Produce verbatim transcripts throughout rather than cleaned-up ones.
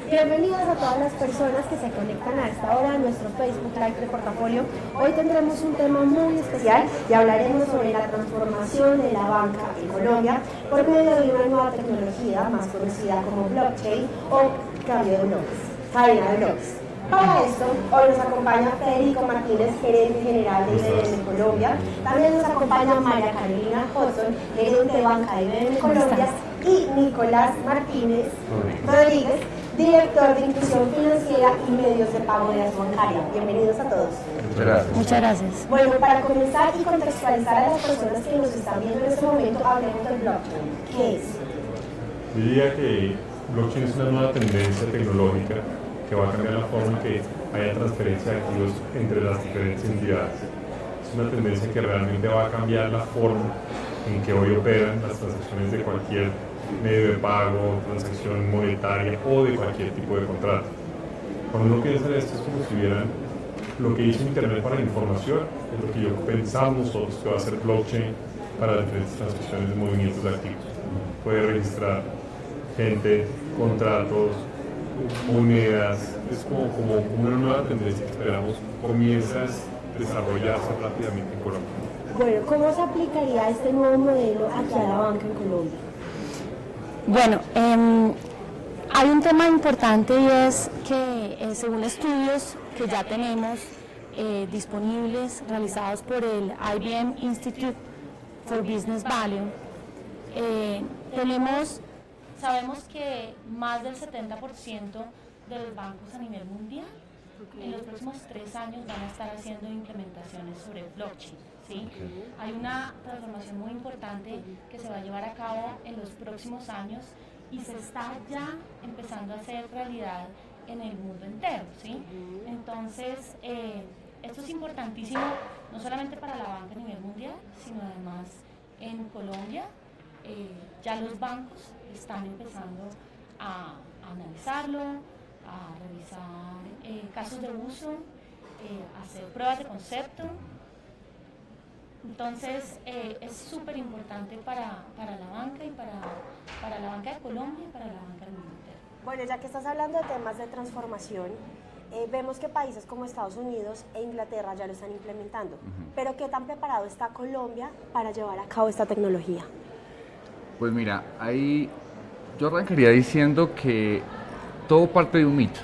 Bienvenidos a todas las personas que se conectan a esta hora a nuestro Facebook Live de Portafolio. Hoy tendremos un tema muy especial y hablaremos sobre la transformación de la banca en Colombia por medio de una nueva tecnología más conocida como blockchain o cambio de bloques, cadena de bloques. Para esto, hoy nos acompaña Federico Martínez, gerente general de I B M Colombia. También nos acompaña María Carolina Hudson, gerente de banca de I B M Colombia, y Nicolás Martínez Rodríguez, director de Inclusión Financiera y Medios de Pago de Bancaria. Bienvenidos a todos. Muchas gracias. Muchas gracias. Bueno, para comenzar y contextualizar a las personas que nos están viendo en este momento, hablemos del blockchain. ¿Qué es? Yo diría que blockchain es una nueva tendencia tecnológica que va a cambiar la forma en que haya transferencia de activos entre las diferentes entidades. Es una tendencia que realmente va a cambiar la forma en que hoy operan las transacciones de cualquier medio de pago, transacción monetaria o de cualquier tipo de contrato. Cuando uno piensa en esto es como si vieran lo que hizo Internet para la información, es lo que yo pensamos nosotros que va a ser blockchain para las diferentes transacciones de movimientos de activos. Puede registrar gente, contratos, monedas, es como, como una nueva tendencia que esperamos comienza a desarrollarse rápidamente en Colombia. Bueno, ¿cómo se aplicaría este nuevo modelo aquí a la banca en Colombia? Bueno, eh, hay un tema importante y es que eh, según estudios que ya tenemos eh, disponibles, realizados por el I B M Institute for Business Value, eh, tenemos, sabemos que más del setenta por ciento de los bancos a nivel mundial en los próximos tres años van a estar haciendo implementaciones sobre blockchain. ¿Sí? Hay una transformación muy importante que se va a llevar a cabo en los próximos años y se está ya empezando a hacer realidad en el mundo entero. ¿Sí? Entonces, eh, esto es importantísimo no solamente para la banca a nivel mundial, sino además en Colombia. Eh, ya los bancos están empezando a, a analizarlo, a revisar eh, casos de uso, eh, hacer pruebas de concepto. Entonces, eh, es súper importante para, para la banca y para, para la banca de Colombia y para la banca del mundo entero. Bueno, ya que estás hablando de temas de transformación, eh, vemos que países como Estados Unidos e Inglaterra ya lo están implementando. Uh-huh. Pero ¿qué tan preparado está Colombia para llevar a cabo esta tecnología? Pues mira, ahí yo arrancaría diciendo que todo parte de un mito.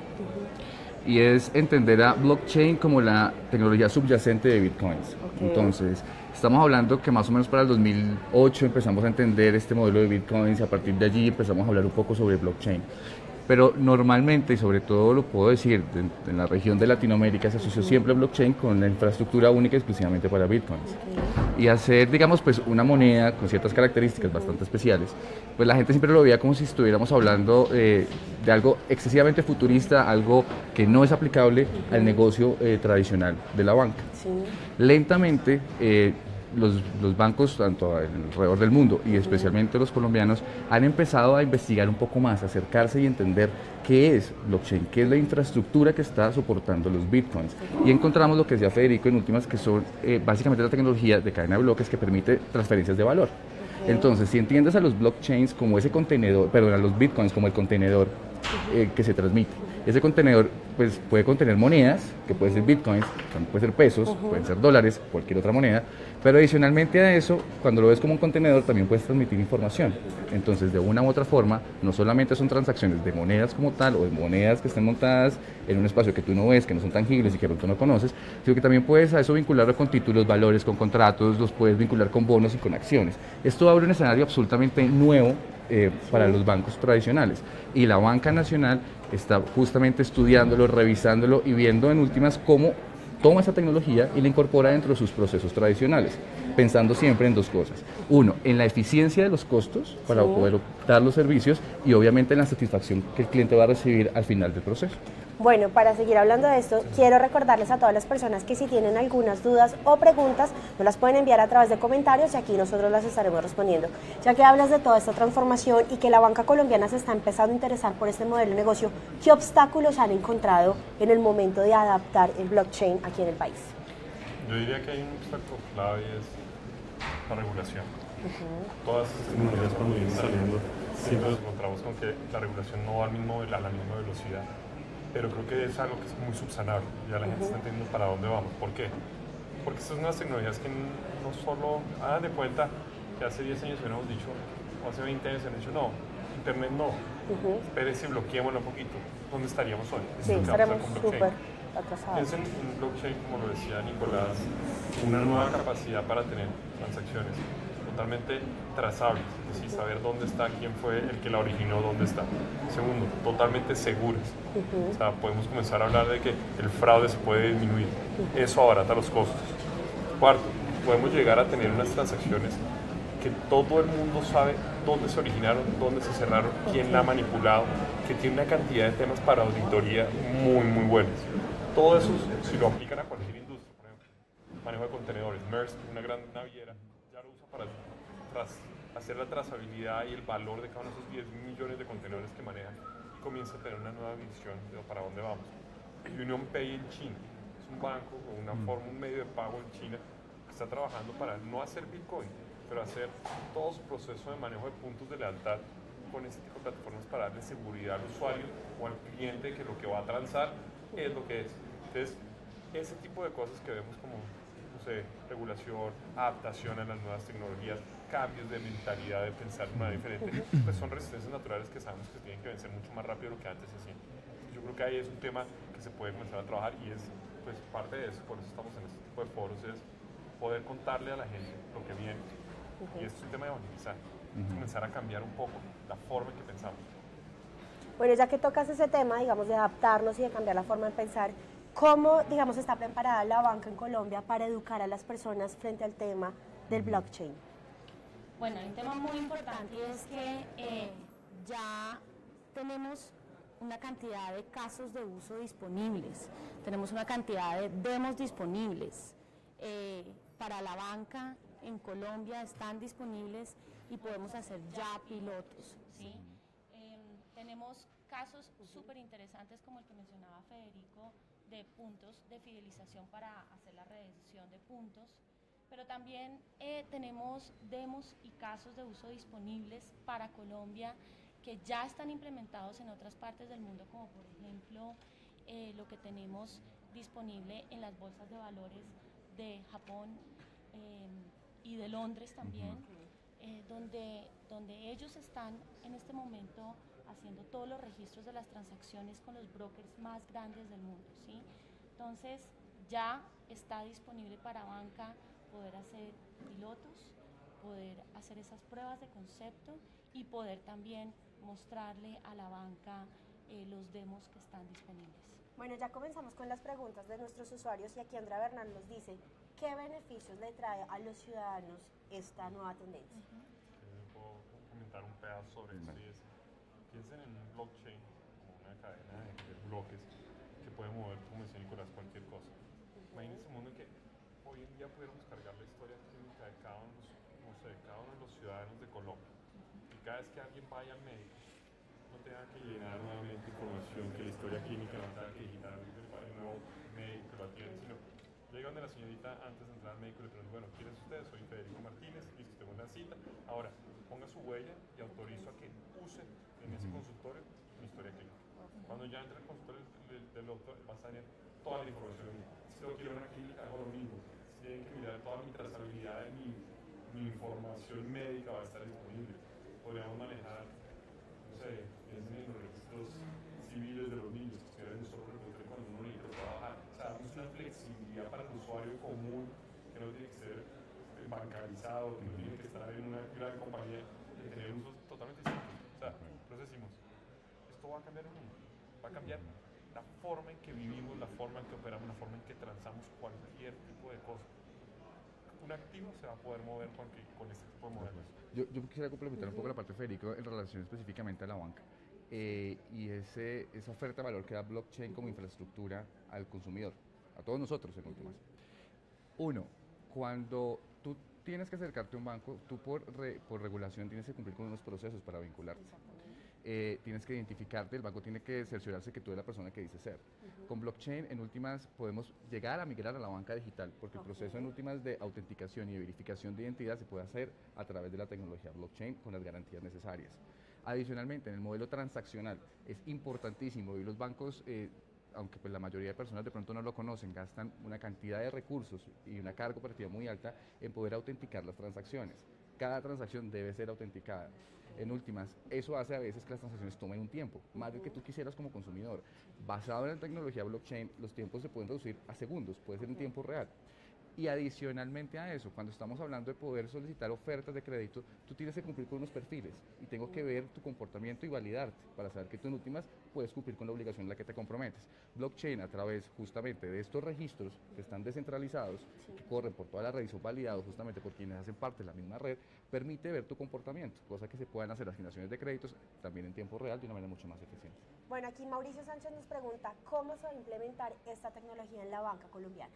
Y es entender a blockchain como la tecnología subyacente de bitcoins. Okay. Entonces, estamos hablando que más o menos para el dos mil ocho empezamos a entender este modelo de bitcoins y a partir de allí empezamos a hablar un poco sobre blockchain. Pero normalmente, y sobre todo lo puedo decir, en, en la región de Latinoamérica se asoció siempre blockchain con la infraestructura única exclusivamente para bitcoins. Okay. Y hacer, digamos, pues una moneda con ciertas características bastante especiales, pues la gente siempre lo veía como si estuviéramos hablando eh, de algo excesivamente futurista, algo que no es aplicable al negocio eh, tradicional de la banca. Sí. Lentamente, eh, Los, los bancos, tanto alrededor del mundo y especialmente los colombianos, han empezado a investigar un poco más, a acercarse y entender qué es blockchain, qué es la infraestructura que está soportando los bitcoins. Y encontramos lo que decía Federico en últimas, que son eh, básicamente la tecnología de cadena de bloques que permite transferencias de valor. Entonces, si entiendes a los blockchains como ese contenedor, perdón, a los bitcoins como el contenedor eh, que se transmite, ese contenedor pues, puede contener monedas, que pueden ser bitcoins, pueden ser pesos, uh-huh. pueden ser dólares, cualquier otra moneda, pero adicionalmente a eso, cuando lo ves como un contenedor, también puedes transmitir información. Entonces, de una u otra forma, no solamente son transacciones de monedas como tal, o de monedas que estén montadas en un espacio que tú no ves, que no son tangibles y que tú no conoces, sino que también puedes a eso vincularlo con títulos, valores, con contratos, los puedes vincular con bonos y con acciones. Esto abre un escenario absolutamente nuevo eh, para los bancos tradicionales. Y la banca nacional está justamente estudiándolo, revisándolo y viendo en últimas cómo toma esa tecnología y la incorpora dentro de sus procesos tradicionales, pensando siempre en dos cosas. Uno, en la eficiencia de los costos para sí. poder dar los servicios y obviamente en la satisfacción que el cliente va a recibir al final del proceso. Bueno, para seguir hablando de esto, quiero recordarles a todas las personas que si tienen algunas dudas o preguntas, nos las pueden enviar a través de comentarios y aquí nosotros las estaremos respondiendo. Ya que hablas de toda esta transformación y que la banca colombiana se está empezando a interesar por este modelo de negocio, ¿qué obstáculos han encontrado en el momento de adaptar el blockchain aquí en el país? Yo diría que hay un obstáculo clave y es la regulación. Uh-huh. Todas estas tecnologías cuando vienen saliendo siempre nos encontramos con que la regulación no va al mismo, a la misma velocidad, pero creo que es algo que es muy subsanable, ya la uh-huh. gente está entendiendo para dónde vamos. ¿Por qué? Porque estas son unas tecnologías que no solo, hagan de cuenta que hace diez años hubiéramos dicho, o hace veinte años hubiéramos dicho, no, Internet no, uh-huh. espérese, bloqueémoslo un poquito, ¿dónde estaríamos hoy? Sí, estaremos súper atrasados. Piensen en blockchain, como lo decía Nicolás, una nueva capacidad para tener transacciones totalmente trazables, es decir, saber dónde está, quién fue el que la originó, dónde está. Segundo, totalmente seguras. Uh-huh. O sea, podemos comenzar a hablar de que el fraude se puede disminuir. Uh-huh. Eso abarata los costos. Cuarto, podemos llegar a tener unas transacciones que todo el mundo sabe dónde se originaron, dónde se cerraron, quién la ha manipulado, que tiene una cantidad de temas para auditoría muy, muy buenos. Todo eso, si lo aplican a cualquier industria, por ejemplo, manejo de contenedores, Maersk, una gran naviera, ya lo usa para tras, hacer la trazabilidad y el valor de cada uno de esos diez millones de contenedores que manejan y comienza a tener una nueva visión de para dónde vamos. UnionPay en China, es un banco o una forma, un medio de pago en China que está trabajando para no hacer Bitcoin, pero hacer todo su proceso de manejo de puntos de lealtad con este tipo de plataformas para darle seguridad al usuario o al cliente que lo que va a transar es lo que es. Entonces, ese tipo de cosas que vemos como, no sé, regulación, adaptación a las nuevas tecnologías, cambios de mentalidad, de pensar de manera diferente, pues son resistencias naturales que sabemos que tienen que vencer mucho más rápido de lo que antes se hacían. Yo creo que ahí es un tema que se puede comenzar a trabajar y es pues parte de eso, por eso estamos en este tipo de foros, es poder contarle a la gente lo que viene. Uh-huh. Y esto es un tema de evangelizar, uh-huh. comenzar a cambiar un poco la forma en que pensamos. Bueno, ya que tocas ese tema, digamos, de adaptarnos y de cambiar la forma de pensar, ¿cómo, digamos, está preparada la banca en Colombia para educar a las personas frente al tema del blockchain? Bueno, un tema muy importante es que eh, ya tenemos una cantidad de casos de uso disponibles, tenemos una cantidad de demos disponibles. Eh, para la banca en Colombia están disponibles y podemos hacer ya pilotos, ¿sí? Eh, tenemos casos súper interesantes como el que mencionaba Federico de puntos de fidelización para hacer la redención de puntos, pero también eh, tenemos demos y casos de uso disponibles para Colombia que ya están implementados en otras partes del mundo, como por ejemplo eh, lo que tenemos disponible en las bolsas de valores de Japón eh, y de Londres también, eh, donde, donde ellos están en este momento haciendo todos los registros de las transacciones con los brokers más grandes del mundo, ¿sí? Entonces ya está disponible para banca poder hacer pilotos, poder hacer esas pruebas de concepto y poder también mostrarle a la banca eh, los demos que están disponibles. Bueno, ya comenzamos con las preguntas de nuestros usuarios y aquí Andrea Bernal nos dice, ¿qué beneficios le trae a los ciudadanos esta nueva tendencia? Uh-huh. Puedo comentar un pedazo sobre esto y es, piensen en un blockchain como una cadena de, de bloques que puede mover, como decía Nicolás, cualquier cosa. Uh-huh. Imagínense un mundo en que hoy en día pudiéramos cargar la historia clínica de cada uno, no sé, de cada uno de los ciudadanos de Colombia y cada vez que alguien vaya al médico no tenga que llenar nuevamente información, que la historia clínica no tenga que digitar el nuevo médico lo atiende, sino llega donde la señorita antes de entrar al médico le pregunta, bueno, ¿quién es usted? Soy Federico Martínez, listo, tengo una cita, ahora ponga su huella y autorizo a que use en ese consultorio mi historia clínica. Cuando ya entra al consultorio del, del doctor, va a tener toda la información. Si yo quiero una clínica, hago lo mismo. Si tienen que mirar toda mi trazabilidad de mi, mi información médica, va a estar disponible. Podríamos manejar, no sé, piensen en los registros civiles de los niños, que eran solo reportar cuando uno necesita trabajar. O sea, es una flexibilidad para el usuario común que no tiene que ser bancarizado, que no tiene que estar en una gran compañía, que tener usos totalmente distintos. O sea, nosotros decimos, esto va a cambiar el mundo, va a cambiar la forma en que vivimos, la forma en que operamos, la forma en que transamos cualquier tipo de cosa. Un activo se va a poder mover con, que, con este tipo de modelos. Yo, yo quisiera complementar un poco la parte de Federico en relación específicamente a la banca eh, y ese, esa oferta de valor que da blockchain como infraestructura al consumidor, a todos nosotros en últimas. Uno, cuando tú tienes que acercarte a un banco, tú por, re, por regulación tienes que cumplir con unos procesos para vincularte. eh, tienes que identificarte, el banco tiene que cerciorarse que tú eres la persona que dices ser. Uh-huh. Con blockchain, en últimas, podemos llegar a migrar a la banca digital, porque okay. el proceso en últimas de autenticación y de verificación de identidad se puede hacer a través de la tecnología blockchain con las garantías necesarias. Adicionalmente, en el modelo transaccional es importantísimo y los bancos, eh, aunque pues la mayoría de personas de pronto no lo conocen, gastan una cantidad de recursos y una carga operativa muy alta en poder autenticar las transacciones. Cada transacción debe ser autenticada. En últimas, eso hace a veces que las transacciones tomen un tiempo, más del que tú quisieras como consumidor. Basado en la tecnología blockchain, los tiempos se pueden reducir a segundos, puede ser en tiempo real. Y adicionalmente a eso, cuando estamos hablando de poder solicitar ofertas de crédito, tú tienes que cumplir con unos perfiles y tengo que ver tu comportamiento y validarte para saber que tú en últimas puedes cumplir con la obligación en la que te comprometes. Blockchain, a través justamente de estos registros que están descentralizados, sí. que corren por toda la red y son validados justamente por quienes hacen parte de la misma red, permite ver tu comportamiento, cosa que se puedan hacer asignaciones de créditos también en tiempo real de una manera mucho más eficiente. Bueno, aquí Mauricio Sánchez nos pregunta, ¿cómo se va a implementar esta tecnología en la banca colombiana?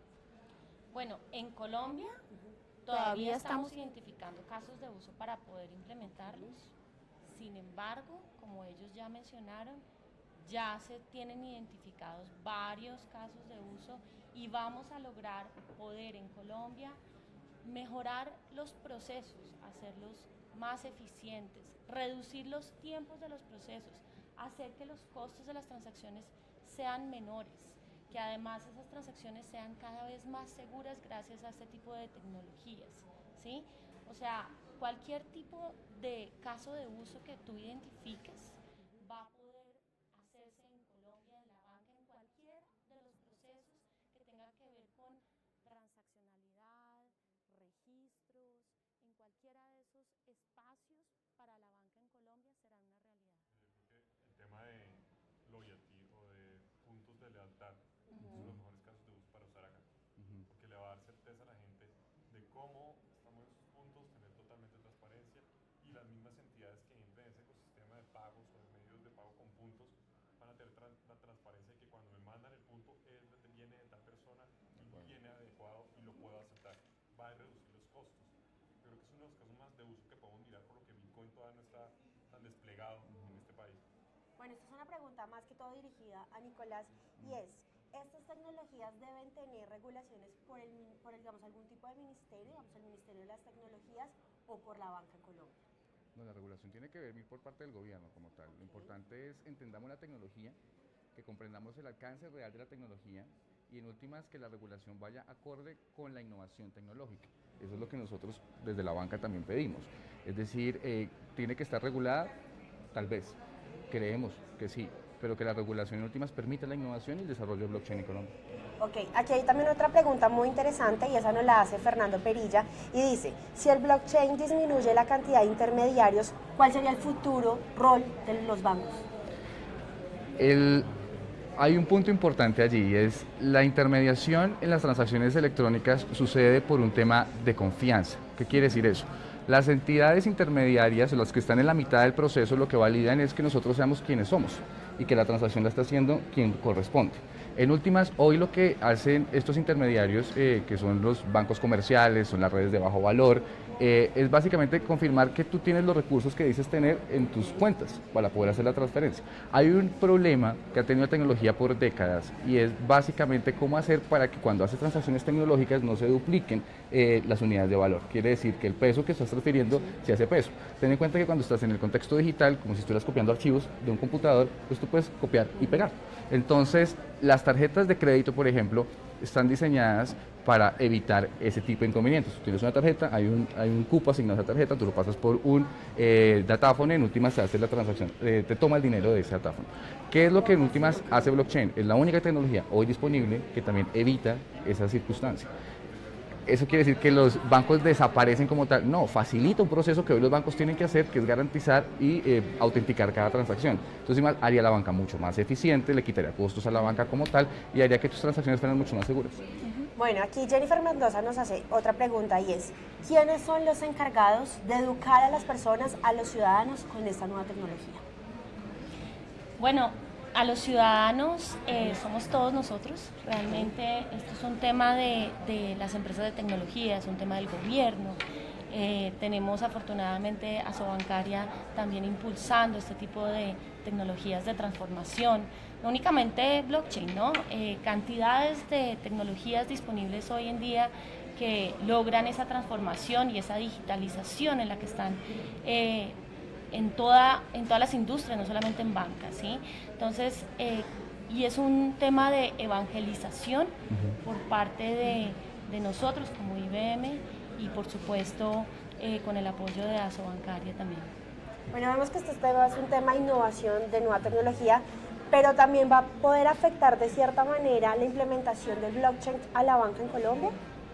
Bueno, en Colombia uh-huh. todavía estamos identificando casos de uso para poder implementarlos. Sin embargo, como ellos ya mencionaron, ya se tienen identificados varios casos de uso y vamos a lograr poder en Colombia mejorar los procesos, hacerlos más eficientes, reducir los tiempos de los procesos, hacer que los costos de las transacciones sean menores, que además esas transacciones sean cada vez más seguras gracias a este tipo de tecnologías, ¿sí? O sea, cualquier tipo de caso de uso que tú identifiques va a poder hacerse en Colombia, en la banca, en cualquiera de los procesos que tenga que ver con transaccionalidad, registros, en cualquiera de esos espacios para la banca en Colombia será una realidad. Yo creo que el tema de loyalty o de puntos de lealtad uh-huh. son los mejores casos de uso para usar acá, uh-huh. porque le va a dar certeza a la gente de cómo estamos en esos puntos, tener totalmente transparencia y las mismas entidades que entren en ese ecosistema de pagos o de medios de pago con puntos van a tener tra- la transparencia de que cuando me mandan el punto es de, viene de tal persona y bueno. viene adecuado y lo puedo aceptar, va a reducir los costos. Yo creo que es uno de los casos más de uso que podemos mirar por lo que Bitcoin todavía no está tan desplegado uh-huh. en este país. Bueno, esta es una pregunta más que todo dirigida a Nicolás y es, ¿estas tecnologías deben tener regulaciones por, el, por el, digamos, algún tipo de ministerio, digamos el Ministerio de las Tecnologías o por la banca en Colombia? No, la regulación tiene que venir por parte del gobierno como tal. Lo importante es entendamos la tecnología, que comprendamos el alcance real de la tecnología y en últimas que la regulación vaya acorde con la innovación tecnológica. Eso es lo que nosotros desde la banca también pedimos. Es decir, eh, tiene que estar regulada, tal vez. Creemos que sí, pero que la regulación en últimas permita la innovación y el desarrollo de blockchain en Colombia. Ok, aquí hay también otra pregunta muy interesante y esa nos la hace Fernando Perilla y dice, si el blockchain disminuye la cantidad de intermediarios, ¿cuál sería el futuro rol de los bancos? El, hay un punto importante allí, es la intermediación en las transacciones electrónicas sucede por un tema de confianza. ¿Qué quiere decir eso? Las entidades intermediarias, las que están en la mitad del proceso, lo que validan es que nosotros seamos quienes somos y que la transacción la está haciendo quien corresponde. En últimas, hoy lo que hacen estos intermediarios, eh, que son los bancos comerciales, son las redes de bajo valor, eh, es básicamente confirmar que tú tienes los recursos que dices tener en tus cuentas para poder hacer la transferencia. Hay un problema que ha tenido la tecnología por décadas y es básicamente cómo hacer para que cuando haces transacciones tecnológicas no se dupliquen eh, las unidades de valor. Quiere decir que el peso que estás transfiriendo se hace peso. Ten en cuenta que cuando estás en el contexto digital, como si estuvieras copiando archivos de un computador, pues tú puedes copiar y pegar. Entonces, las tarjetas de crédito, por ejemplo, están diseñadas para evitar ese tipo de inconvenientes. Tú tienes una tarjeta, hay un, hay un cupo asignado a esa tarjeta, tú lo pasas por un eh, datáfono, en últimas se hace la transacción, eh, te toma el dinero de ese datáfono. ¿Qué es lo que en últimas hace blockchain? Es la única tecnología hoy disponible que también evita esa circunstancia. ¿Eso quiere decir que los bancos desaparecen como tal? No, facilita un proceso que hoy los bancos tienen que hacer, que es garantizar y eh, autenticar cada transacción. Entonces haría la banca mucho más eficiente, le quitaría costos a la banca como tal y haría que tus transacciones fueran mucho más seguras. Bueno, aquí Jennifer Mendoza nos hace otra pregunta y es, ¿quiénes son los encargados de educar a las personas, a los ciudadanos con esta nueva tecnología? Bueno, a los ciudadanos eh, somos todos nosotros, realmente esto es un tema de, de las empresas de tecnología, es un tema del gobierno, Eh, tenemos afortunadamente a Asobancaria también impulsando este tipo de tecnologías de transformación, no únicamente blockchain, ¿no? Eh, cantidades de tecnologías disponibles hoy en día que logran esa transformación y esa digitalización en la que están eh, en, toda, en todas las industrias, no solamente en bancas, ¿sí? Entonces, eh, y es un tema de evangelización uh-huh. por parte de, de nosotros como I B M y por supuesto eh, con el apoyo de Asobancaria también. Bueno, vemos que este tema es un tema de innovación, de nueva tecnología, pero también va a poder afectar de cierta manera la implementación del blockchain a la banca en Colombia.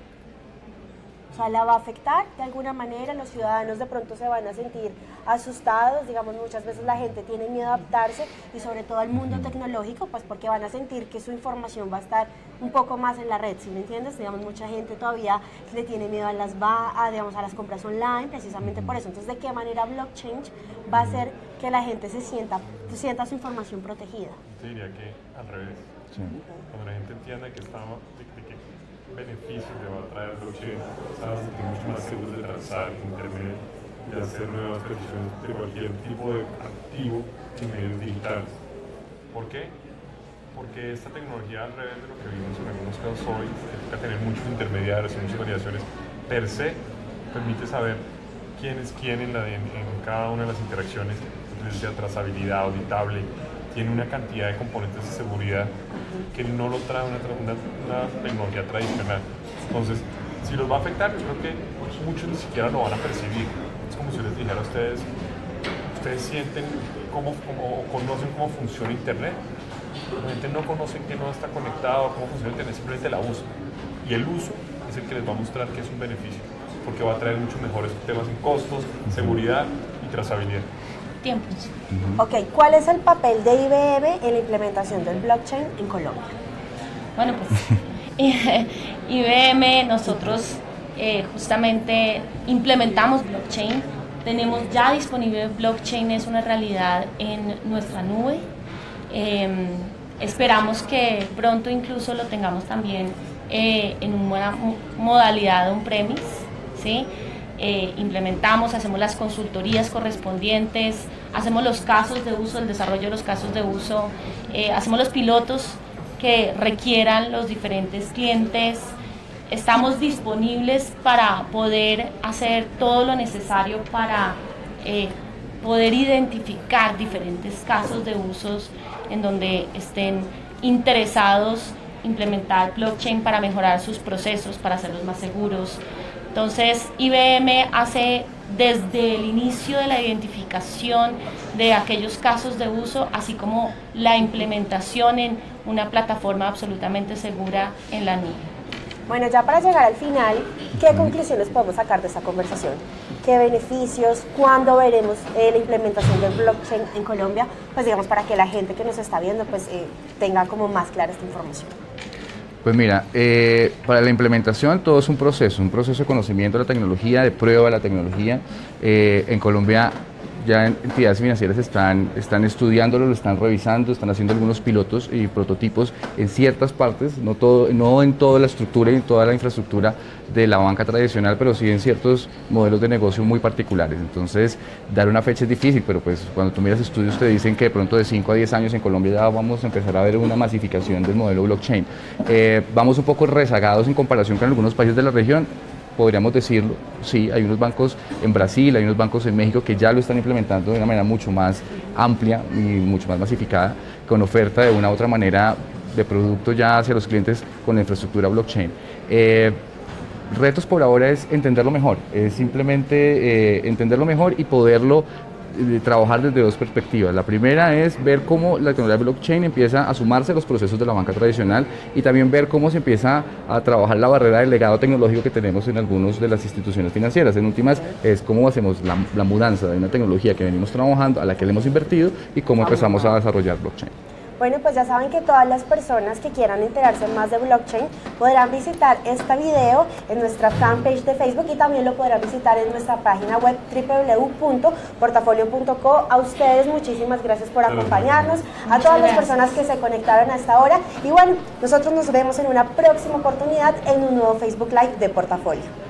O sea, ¿la va a afectar de alguna manera? Los ciudadanos de pronto se van a sentir asustados, digamos, muchas veces la gente tiene miedo a adaptarse y sobre todo al mundo tecnológico, pues porque van a sentir que su información va a estar un poco más en la red, ¿sí me entiendes? Digamos, mucha gente todavía le tiene miedo a las, a, digamos, a las compras online, precisamente por eso. Entonces, ¿de qué manera blockchain va a hacer que la gente se sienta, sienta su información protegida? Yo diría que al revés. Sí. Cuando la gente entienda que estamos... beneficios que va a traer blockchain, sabes, que es mucho más seguro de transar, internet, de hacer nuevas peticiones de cualquier tipo de activo en medios digitales. ¿Por qué? Porque esta tecnología, al revés de lo que vimos en algunos casos hoy, que toca tener muchos intermediarios y muchas variaciones, per se permite saber quién es quién en, la, en, en cada una de las interacciones, entonces sea trazabilidad, auditable, tiene una cantidad de componentes de seguridad que no lo trae una, una, una tecnología tradicional. Entonces, si los va a afectar, yo creo que muchos ni siquiera lo van a percibir. Es como si les dijera a ustedes, ustedes sienten cómo, cómo conocen cómo funciona Internet. La gente no conoce que no está conectado, cómo funciona Internet, simplemente la usa. Y el uso es el que les va a mostrar que es un beneficio, porque va a traer mucho mejores temas en costos, seguridad y trazabilidad. Tiempos. Uh-huh. Ok, ¿cuál es el papel de I B M en la implementación del blockchain en Colombia? Bueno, pues I B M, nosotros eh, justamente implementamos blockchain, tenemos ya disponible blockchain, es una realidad en nuestra nube. Eh, esperamos que pronto incluso lo tengamos también eh, en una modalidad on-premise, ¿sí? Eh, implementamos, hacemos las consultorías correspondientes, hacemos los casos de uso, el desarrollo de los casos de uso, eh, hacemos los pilotos que requieran los diferentes clientes, estamos disponibles para poder hacer todo lo necesario para eh, poder identificar diferentes casos de usos en donde estén interesados implementar blockchain para mejorar sus procesos, para hacerlos más seguros. Entonces, I B M hace desde el inicio de la identificación de aquellos casos de uso, así como la implementación en una plataforma absolutamente segura en la nube. Bueno, ya para llegar al final, ¿qué conclusiones podemos sacar de esta conversación? ¿Qué beneficios? ¿Cuándo veremos eh, la implementación del blockchain en Colombia? Pues digamos, para que la gente que nos está viendo pues eh, tenga como más clara esta información. Pues mira, eh, para la implementación todo es un proceso, un proceso de conocimiento de la tecnología, de prueba de la tecnología. Eh, en Colombia ya entidades financieras están, están estudiándolo, lo están revisando, están haciendo algunos pilotos y prototipos en ciertas partes, no, todo, no en toda la estructura y en toda la infraestructura de la banca tradicional, pero sí en ciertos modelos de negocio muy particulares. Entonces, dar una fecha es difícil, pero pues cuando tú miras estudios te dicen que de pronto de cinco a diez años en Colombia ya vamos a empezar a ver una masificación del modelo blockchain. Eh, vamos un poco rezagados en comparación con algunos países de la región, podríamos decirlo, sí, hay unos bancos en Brasil, hay unos bancos en México que ya lo están implementando de una manera mucho más amplia y mucho más masificada, con oferta de una u otra manera de producto ya hacia los clientes con la infraestructura blockchain. Eh, retos por ahora es entenderlo mejor, es simplemente eh, entenderlo mejor y poderlo de trabajar desde dos perspectivas. La primera es ver cómo la tecnología blockchain empieza a sumarse a los procesos de la banca tradicional y también ver cómo se empieza a trabajar la barrera del legado tecnológico que tenemos en algunas de las instituciones financieras. En últimas, es cómo hacemos la, la mudanza de una tecnología que venimos trabajando, a la que le hemos invertido y cómo empezamos a desarrollar blockchain. Bueno, pues ya saben que todas las personas que quieran enterarse más de blockchain podrán visitar este video en nuestra fanpage de Facebook y también lo podrán visitar en nuestra página web doble u doble u doble u punto portafolio punto co. A ustedes muchísimas gracias por acompañarnos, a todas las personas que se conectaron a esta hora y bueno, nosotros nos vemos en una próxima oportunidad en un nuevo Facebook Live de Portafolio.